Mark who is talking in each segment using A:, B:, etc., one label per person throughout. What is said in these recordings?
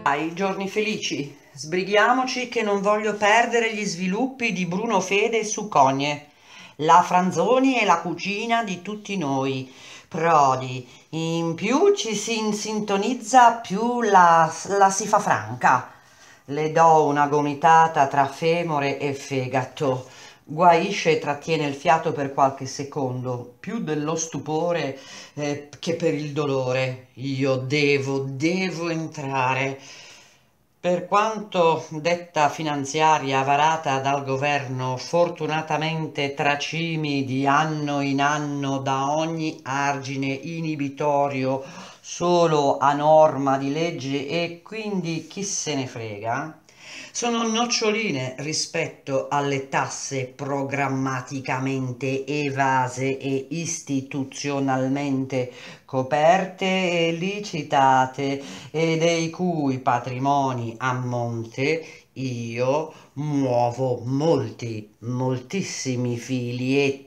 A: Ai giorni felici, sbrighiamoci che non voglio perdere gli sviluppi di Bruno Fede su Cogne, la Franzoni e la cucina di tutti noi. Prodi, in più ci si sintonizza più la si fa franca. Le do una gomitata tra femore e fegato. Guaisce e trattiene il fiato per qualche secondo, più dello stupore che per il dolore. Io devo entrare. Per quanto detta finanziaria varata dal governo fortunatamente tracimi di anno in anno da ogni argine inibitorio solo a norma di legge e quindi chi se ne frega, sono noccioline rispetto alle tasse programmaticamente evase e istituzionalmente coperte e licitate e dei cui patrimoni a monte io muovo moltissimi fili e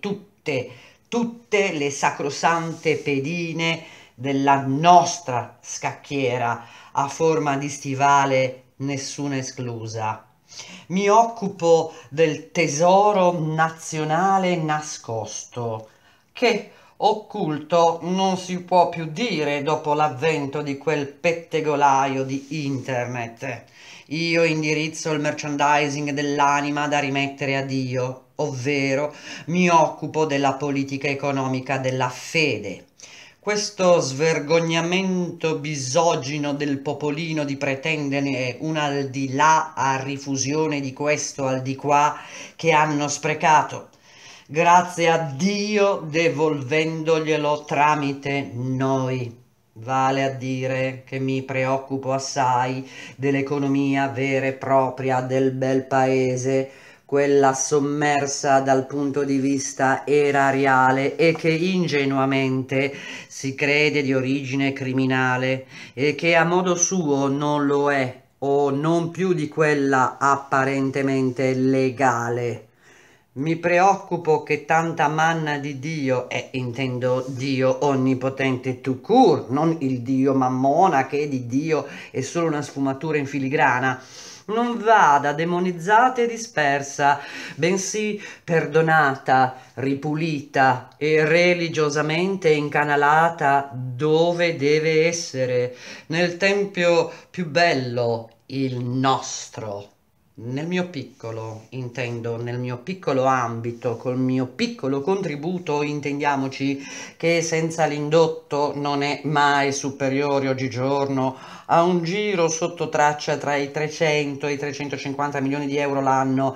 A: tutte le sacrosante pedine della nostra scacchiera a forma di stivale, nessuna esclusa. Mi occupo del tesoro nazionale nascosto, che occulto non si può più dire dopo l'avvento di quel pettegolaio di internet. Io indirizzo il merchandising dell'anima da rimettere a Dio, ovvero mi occupo della politica economica della fede. Questo svergognamento bisogino del popolino di pretendere un al di là a rifusione di questo al di qua che hanno sprecato, grazie a Dio devolvendoglielo tramite noi. Vale a dire che mi preoccupo assai dell'economia vera e propria del bel paese, quella sommersa dal punto di vista erariale e che ingenuamente si crede di origine criminale e che a modo suo non lo è, o non più di quella apparentemente legale. Mi preoccupo che tanta manna di Dio, e intendo Dio onnipotente tout court, non il Dio Mammona che di Dio è solo una sfumatura in filigrana, non vada demonizzata e dispersa, bensì perdonata, ripulita e religiosamente incanalata dove deve essere, nel tempio più bello, il nostro. Nel mio piccolo, intendo, nel mio piccolo ambito, col mio piccolo contributo, intendiamoci che senza l'indotto non è mai superiore oggigiorno a un giro sotto traccia tra i 300 e i 350 milioni di euro l'anno.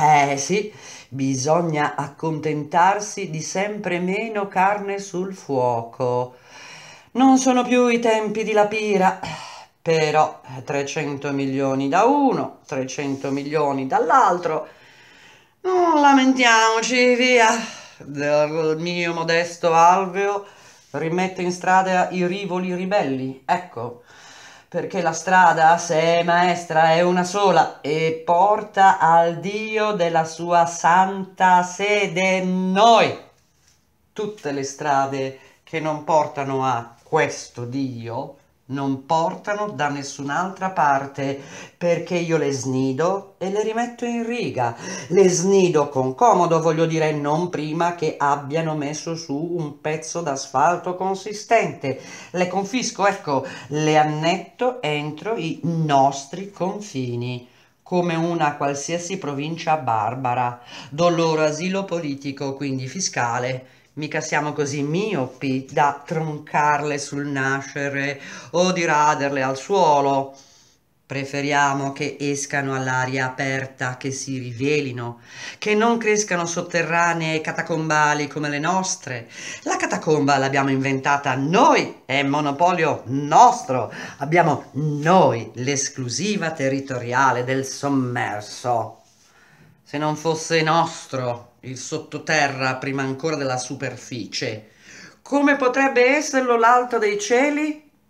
A: Sì, bisogna accontentarsi di sempre meno carne sul fuoco. Non sono più i tempi di Lapira, però 300 milioni da uno, 300 milioni dall'altro. Non lamentiamoci, via. Del mio modesto alveo rimette in strada i rivoli ribelli, ecco, perché la strada, se è maestra, è una sola e porta al Dio della sua santa sede noi. Tutte le strade che non portano a questo Dio non portano da nessun'altra parte, perché io le snido e le rimetto in riga. Le snido con comodo, voglio dire, non prima che abbiano messo su un pezzo d'asfalto consistente. Le confisco, ecco, le annetto entro i nostri confini, come una qualsiasi provincia barbara. Do loro asilo politico, quindi fiscale. Mica siamo così miopi da troncarle sul nascere o di raderle al suolo. Preferiamo che escano all'aria aperta, che si rivelino, che non crescano sotterranee e catacombali come le nostre. La catacomba l'abbiamo inventata noi, è monopolio nostro. Abbiamo noi l'esclusiva territoriale del sommerso. Se non fosse nostro il sottoterra prima ancora della superficie, come potrebbe esserlo l'alto dei cieli?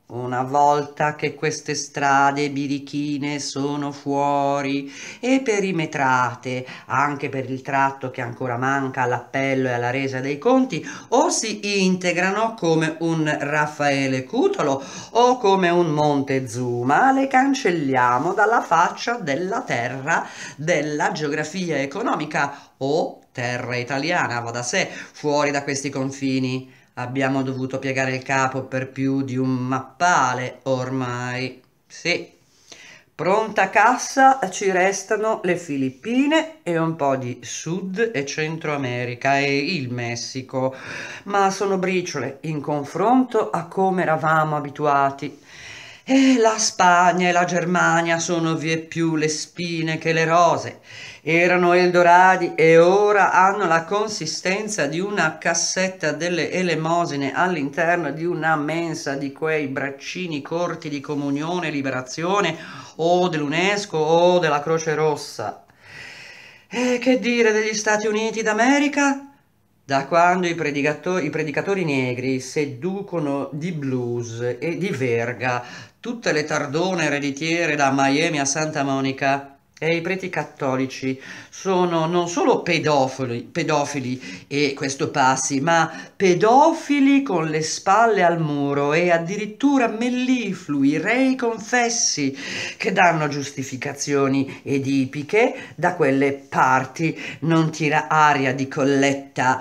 A: una volta che queste strade birichine sono fuori e perimetrate, anche per il tratto che ancora manca all'appello e alla resa dei conti, o si integrano come un Raffaele Cutolo o come un Montezuma, le cancelliamo dalla faccia della terra, della geografia economica o terra italiana, va da sé, fuori da questi confini. Abbiamo dovuto piegare il capo per più di un mappale ormai. Sì. Pronta cassa ci restano le Filippine e un po' di Sud e Centro America e il Messico, ma sono briciole in confronto a come eravamo abituati. E la Spagna e la Germania sono vieppiù le spine che le rose. Erano Eldoradi e ora hanno la consistenza di una cassetta delle elemosine all'interno di una mensa di quei braccini corti di comunione e liberazione o dell'UNESCO o della Croce Rossa. E che dire degli Stati Uniti d'America? Da quando i predicatori negri seducono di blues e di verga tutte le tardone ereditiere da Miami a Santa Monica, e i preti cattolici sono non solo pedofili e questo passi, ma pedofili con le spalle al muro e addirittura melliflui, rei confessi, che danno giustificazioni edipiche da quelle parti. Non tira aria di colletta,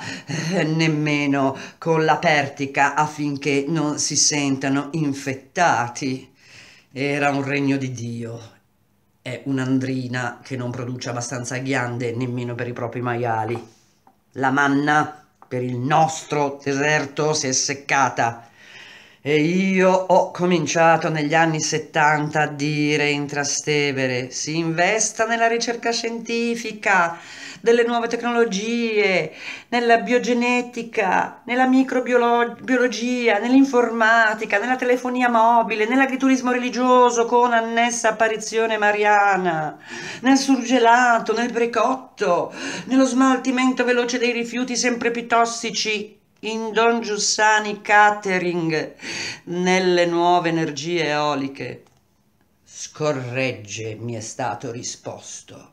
A: nemmeno con la pertica affinché non si sentano infettati. Era un regno di Dio. È un'andrina che non produce abbastanza ghiande nemmeno per i propri maiali. La manna per il nostro deserto si è seccata. E io ho cominciato negli anni 70 a dire in Trastevere: si investa nella ricerca scientifica, delle nuove tecnologie, nella biogenetica, nella microbiologia, nell'informatica, nella telefonia mobile, nell'agriturismo religioso con annessa apparizione mariana, nel surgelato, nel precotto, nello smaltimento veloce dei rifiuti sempre più tossici, in Don Giussani Catering, nelle nuove energie eoliche. Scorregge, mi è stato risposto.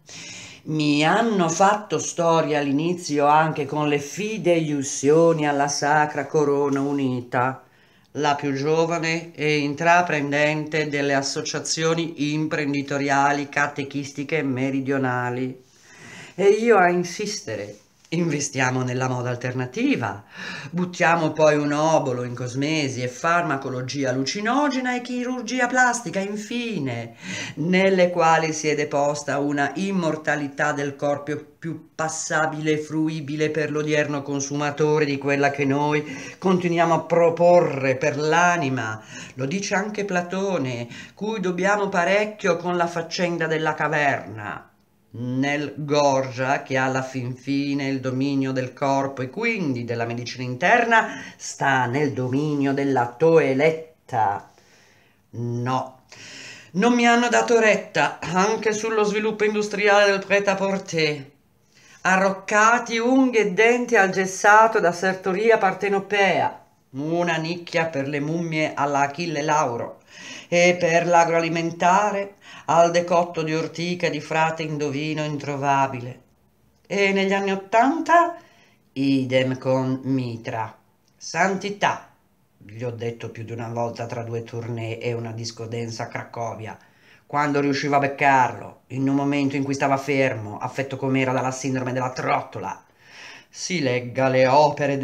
A: Mi hanno fatto storia all'inizio anche con le fideiussioni alla Sacra Corona Unita, la più giovane e intraprendente delle associazioni imprenditoriali catechistiche meridionali. E io a insistere: investiamo nella moda alternativa, buttiamo poi un obolo in cosmesi e farmacologia allucinogena e chirurgia plastica, infine, nelle quali si è deposta una immortalità del corpo più passabile e fruibile per l'odierno consumatore di quella che noi continuiamo a proporre per l'anima. Lo dice anche Platone, cui dobbiamo parecchio con la faccenda della caverna. Nel Gorgia, che ha alla fin fine il dominio del corpo e quindi della medicina interna, sta nel dominio della toeletta. No, non mi hanno dato retta anche sullo sviluppo industriale del prêt-à-porter. Arroccati unghie e denti al gessato da sartoria partenopea, una nicchia per le mummie alla Achille Lauro, e per l'agroalimentare al decotto di ortica di frate indovino introvabile. E negli anni '80 idem con Mitra. Santità, gli ho detto più di una volta tra due tournée e una disco dance a Cracovia, quando riuscivo a beccarlo, in un momento in cui stava fermo, affetto com'era dalla sindrome della trottola. Si legga le opere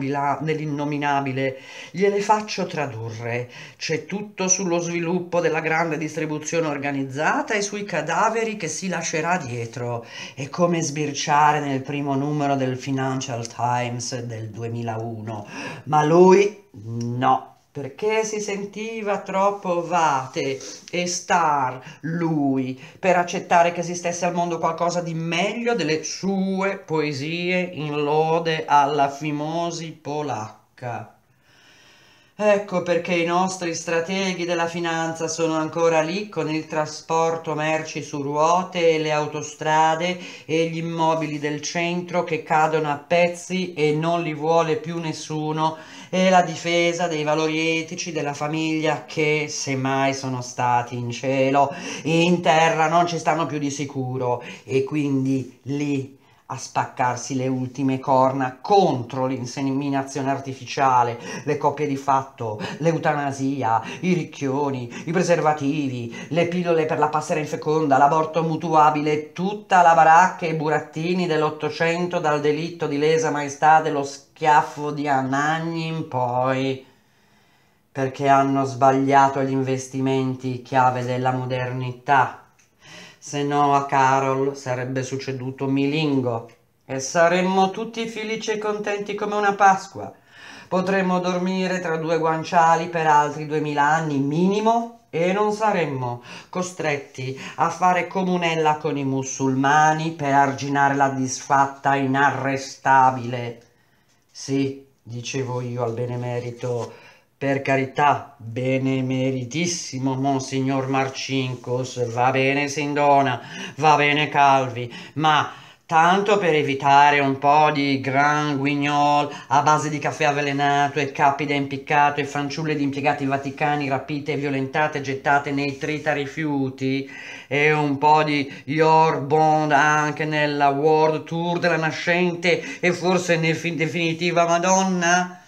A: dell'innominabile, gliele faccio tradurre. C'è tutto sullo sviluppo della grande distribuzione organizzata e sui cadaveri che si lascerà dietro. È come sbirciare nel primo numero del Financial Times del 2001. Ma lui no, perché si sentiva troppo vate e star lui per accettare che esistesse al mondo qualcosa di meglio delle sue poesie in lode alla fimosi polacca. Ecco perché i nostri strateghi della finanza sono ancora lì con il trasporto merci su ruote e le autostrade e gli immobili del centro che cadono a pezzi e non li vuole più nessuno, e la difesa dei valori etici della famiglia che, se mai sono stati in cielo, in terra non ci stanno più di sicuro, e quindi lì a spaccarsi le ultime corna contro l'inseminazione artificiale, le coppie di fatto, l'eutanasia, i ricchioni, i preservativi, le pillole per la passera infeconda, l'aborto mutuabile, tutta la baracca e i burattini dell'Ottocento, dal delitto di lesa maestà dello schiaffo di Anagni in poi, perché hanno sbagliato gli investimenti chiave della modernità. Se no a Carol sarebbe succeduto Milingo e saremmo tutti felici e contenti come una Pasqua. Potremmo dormire tra due guanciali per altri 2000 anni minimo e non saremmo costretti a fare comunella con i musulmani per arginare la disfatta inarrestabile. Sì, dicevo io al benemerito, per carità, benemeritissimo Monsignor Marcinkus, va bene Sindona, va bene Calvi, ma tanto per evitare un po' di Grand Guignol a base di caffè avvelenato e cappi da impiccato e fanciulle di impiegati vaticani rapite e violentate e gettate nei tritarifiuti, e un po' di Your Bond anche nella World Tour della nascente e forse definitiva Madonna?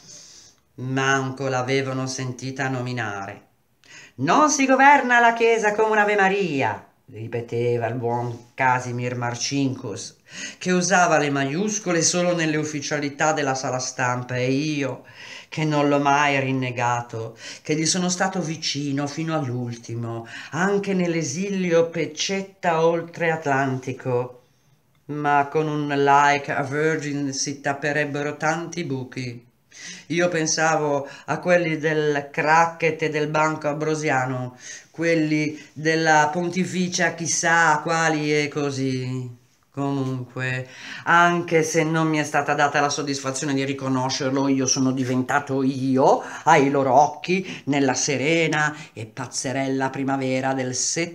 A: Manco l'avevano sentita nominare. Non si governa la Chiesa come un'Ave Maria, ripeteva il buon Casimir Marcinkus, che usava le maiuscole solo nelle ufficialità della sala stampa, e io, che non l'ho mai rinnegato, che gli sono stato vicino fino all'ultimo, anche nell'esilio Peccetta oltre Atlantico. Ma con un like a Virgin si tapperebbero tanti buchi. Io pensavo a quelli del Cracket e del Banco Ambrosiano, quelli della Pontificia chissà quali e così. Comunque, anche se non mi è stata data la soddisfazione di riconoscerlo, io sono diventato io, ai loro occhi, nella serena e pazzerella primavera del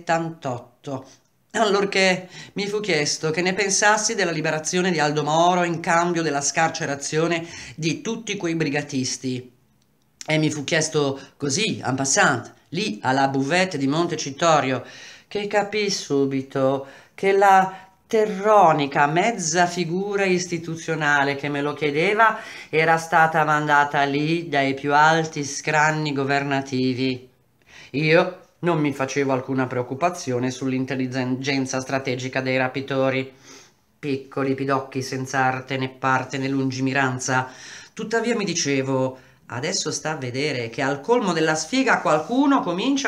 A: 78. Allorché mi fu chiesto che ne pensassi della liberazione di Aldo Moro in cambio della scarcerazione di tutti quei brigatisti. E mi fu chiesto così, en passant, lì alla buvette di Montecitorio, che capii subito che la terronica mezza figura istituzionale che me lo chiedeva era stata mandata lì dai più alti scranni governativi. Io non mi facevo alcuna preoccupazione sull'intelligenza strategica dei rapitori, piccoli pidocchi senza arte né parte né lungimiranza. Tuttavia mi dicevo, adesso sta a vedere che al colmo della sfiga qualcuno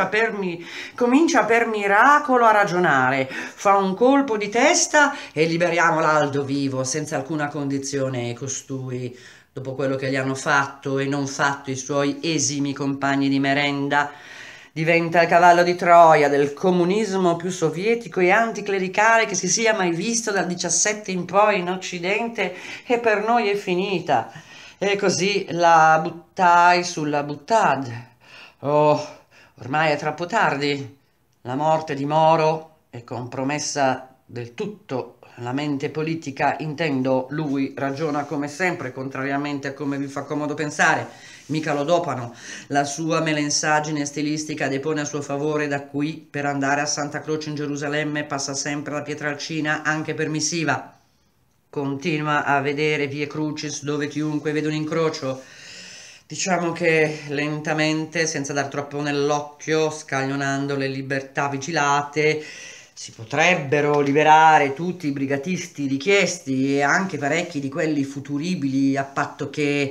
A: comincia per miracolo a ragionare, fa un colpo di testa e liberiamo l'Aldo vivo, senza alcuna condizione costui, dopo quello che gli hanno fatto e non fatto i suoi esimi compagni di merenda. Diventa il cavallo di Troia del comunismo più sovietico e anticlericale che si sia mai visto dal 17 in poi in Occidente, e per noi è finita. E così la buttai sulla buttad. Oh, ormai è troppo tardi. La morte di Moro è compromessa del tutto. La mente politica, intendo, lui ragiona come sempre, contrariamente a come vi fa comodo pensare. Mica lo dopano. La sua melensaggine stilistica depone a suo favore, da qui per andare a Santa Croce in Gerusalemme passa sempre la Pietralcina, anche permissiva. Continua a vedere vie crucis dove chiunque vede un incrocio. Diciamo che lentamente, senza dar troppo nell'occhio, scaglionando le libertà vigilate, si potrebbero liberare tutti i brigatisti richiesti e anche parecchi di quelli futuribili, a patto che,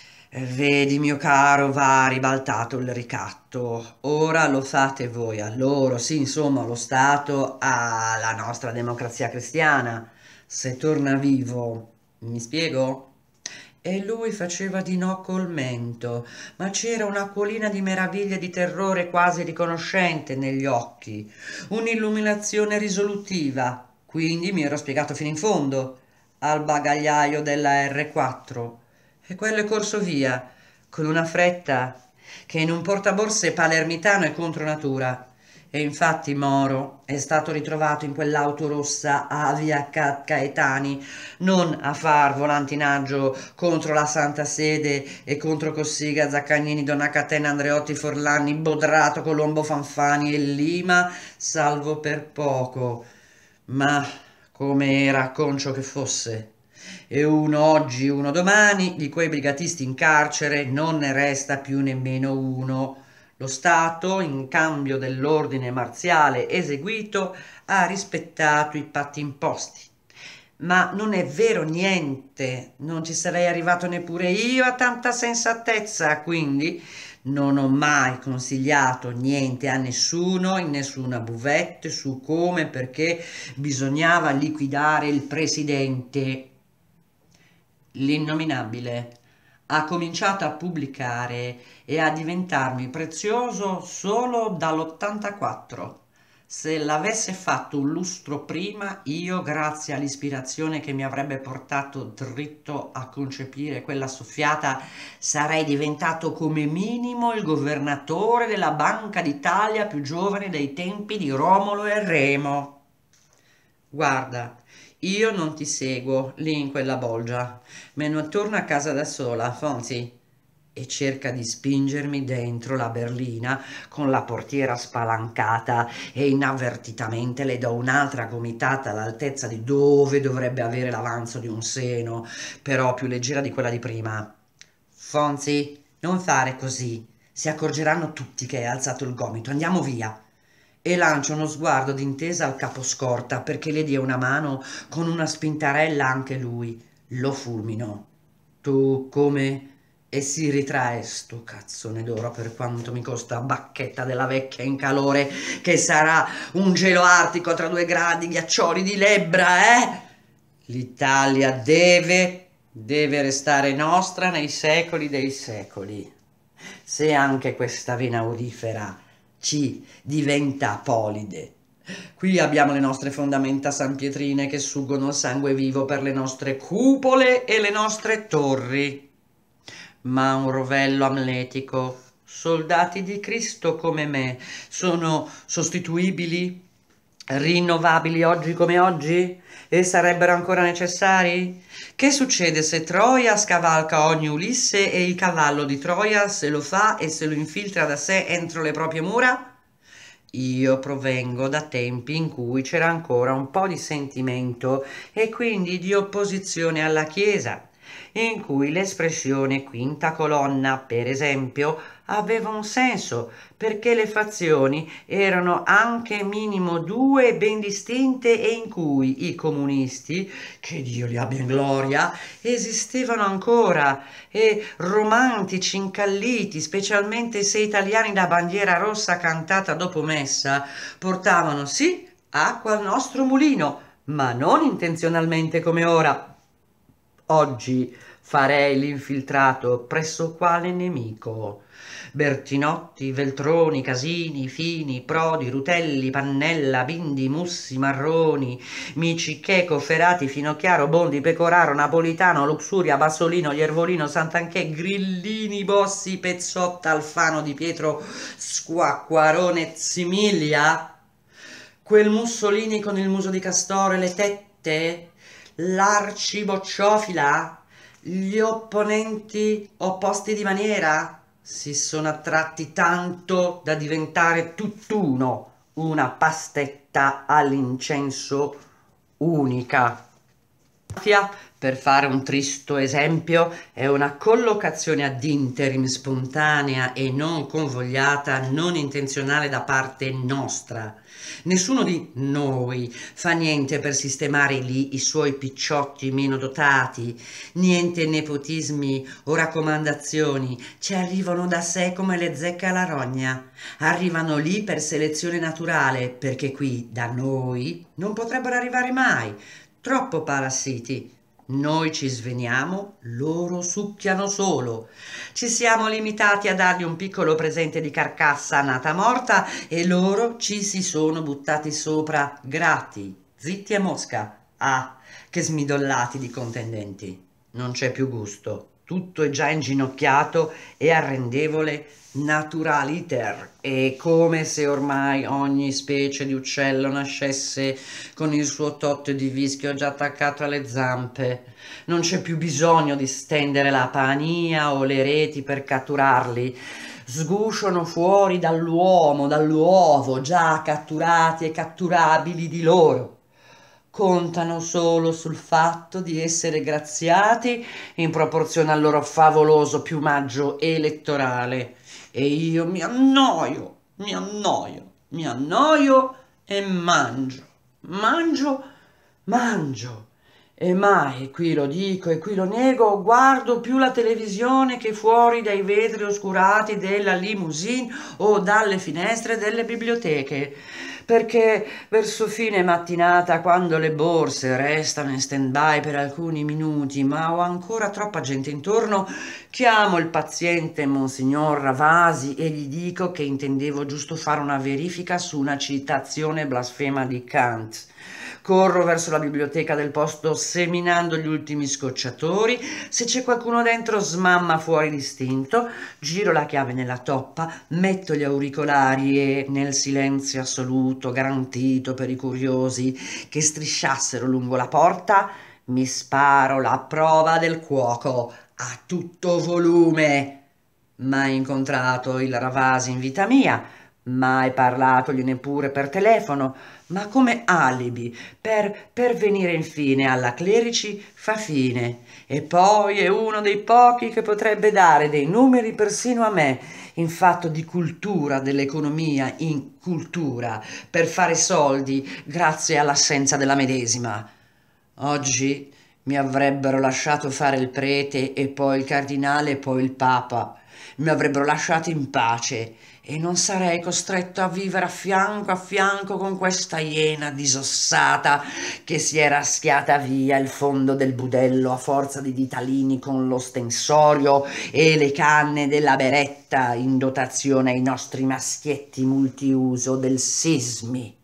A: vedi mio caro, va ribaltato il ricatto. Ora lo fate voi a loro, sì, insomma, lo Stato alla nostra democrazia cristiana. Se torna vivo, mi spiego? E lui faceva di no col mento, ma c'era un'acquolina di meraviglia e di terrore quasi riconoscente negli occhi, un'illuminazione risolutiva. Quindi mi ero spiegato fino in fondo al bagagliaio della R4, e quello è corso via con una fretta che in un portaborse palermitano è contro natura. E infatti Moro è stato ritrovato in quell'auto rossa a via Caetani, non a far volantinaggio contro la Santa Sede e contro Cossiga, Zaccagnini, Donacatena, Andreotti, Forlani, Bodrato, Colombo, Fanfani e Lima, salvo per poco. Ma come era concio che fosse. E uno oggi, uno domani, di quei brigatisti in carcere non ne resta più nemmeno uno. Lo Stato, in cambio dell'ordine marziale eseguito, ha rispettato i patti imposti. Ma non è vero niente, non ci sarei arrivato neppure io a tanta sensatezza, quindi non ho mai consigliato niente a nessuno in nessuna buvette su come e perché bisognava liquidare il presidente. L'innominabile ha cominciato a pubblicare e a diventarmi prezioso solo dall'84. Se l'avesse fatto un lustro prima, io, grazie all'ispirazione che mi avrebbe portato dritto a concepire quella soffiata, sarei diventato come minimo il governatore della Banca d'Italia più giovane dei tempi di Romolo e Remo. Guarda, io non ti seguo lì in quella bolgia, me ne torno a casa da sola, Fonzi. E cerca di spingermi dentro la berlina con la portiera spalancata e inavvertitamente le do un'altra gomitata all'altezza di dove dovrebbe avere l'avanzo di un seno, però più leggera di quella di prima. Fonzi, non fare così, si accorgeranno tutti che hai alzato il gomito, andiamo via. E lancio uno sguardo d'intesa al caposcorta perché le dia una mano con una spintarella anche lui. Lo fulmino. Tu come? E si ritrae sto cazzone d'oro per quanto mi costa bacchetta della vecchia in calore, che sarà un gelo artico tra 2 gradi, ghiaccioli di lebbra, eh? L'Italia deve restare nostra nei secoli dei secoli. Se anche questa vena aurifera ci diventa apolide. Qui abbiamo le nostre fondamenta sanpietrine che suggono il sangue vivo per le nostre cupole e le nostre torri. Ma un rovello amletico, soldati di Cristo come me, sono sostituibili, rinnovabili oggi come oggi? E sarebbero ancora necessari? Che succede se Troia scavalca ogni Ulisse e il cavallo di Troia se lo fa e se lo infiltra da sé entro le proprie mura? Io provengo da tempi in cui c'era ancora un po' di sentimento e quindi di opposizione alla Chiesa, in cui l'espressione quinta colonna, per esempio, aveva un senso, perché le fazioni erano anche minimo due ben distinte e in cui i comunisti, che Dio li abbia in gloria, esistevano ancora e romantici, incalliti, specialmente se italiani da bandiera rossa cantata dopo messa, portavano sì acqua al nostro mulino, ma non intenzionalmente come ora. Oggi farei l'infiltrato presso quale nemico? Bertinotti, Veltroni, Casini, Fini, Prodi, Rutelli, Pannella, Bindi, Mussi, Marroni, Mici, Checo, Ferati, Finocchiaro, Bondi, Pecoraro, Napolitano, Luxuria, Bassolino, Iervolino, Santanchè, Grillini, Bossi, Pezzotta, Alfano, Di Pietro, Squacquarone, Zimiglia? Quel Mussolini con il muso di castoro e le tette? L'arcibocciofila? Gli opponenti opposti di maniera? Si sono attratti tanto da diventare tutt'uno, una pastetta all'incenso unica. Mafia, per fare un tristo esempio, è una collocazione ad interim spontanea e non convogliata, non intenzionale da parte nostra. Nessuno di noi fa niente per sistemare lì i suoi picciotti meno dotati, niente nepotismi o raccomandazioni, ci arrivano da sé come le zecche alla rogna. Arrivano lì per selezione naturale, perché qui da noi non potrebbero arrivare mai. Troppo parassiti. Noi ci sveniamo, loro succhiano solo. Ci siamo limitati a dargli un piccolo presente di carcassa nata morta e loro ci si sono buttati sopra grati, zitti a mosca. Ah, che smidollati di contendenti. Non c'è più gusto. tutto è già inginocchiato e arrendevole naturaliter, è come se ormai ogni specie di uccello nascesse con il suo tot di vischio già attaccato alle zampe. Non c'è più bisogno di stendere la pania o le reti per catturarli. Sgusciano fuori dall'uomo, dall'uovo, già catturati e catturabili di loro. Contano solo sul fatto di essere graziati in proporzione al loro favoloso piumaggio elettorale. E io mi annoio e mangio, mangio, mangio. E mai, qui lo dico e qui lo nego, guardo più la televisione che fuori dai vetri oscurati della limousine o dalle finestre delle biblioteche, perché verso fine mattinata, quando le borse restano in stand-by per alcuni minuti, ma ho ancora troppa gente intorno, chiamo il paziente Monsignor Ravasi e gli dico che intendevo giusto fare una verifica su una citazione blasfema di Kant. Corro verso la biblioteca del posto seminando gli ultimi scocciatori. Se c'è qualcuno dentro smamma fuori l'istinto, giro la chiave nella toppa, metto gli auricolari e, nel silenzio assoluto garantito per i curiosi che strisciassero lungo la porta, mi sparo la prova del cuoco a tutto volume. Mai incontrato il Ravasi in vita mia, mai parlatogli neppure per telefono, ma come alibi per venire infine alla Clerici fa fine. E poi è uno dei pochi che potrebbe dare dei numeri persino a me, in fatto di cultura dell'economia in cultura, per fare soldi grazie all'assenza della medesima. Oggi mi avrebbero lasciato fare il prete e poi il cardinale e poi il papa. Mi avrebbero lasciato in pace e non sarei costretto a vivere a fianco con questa iena disossata che si era schiata via il fondo del budello a forza di ditalini con l'ostensorio e le canne della beretta in dotazione ai nostri maschietti multiuso del Sismi.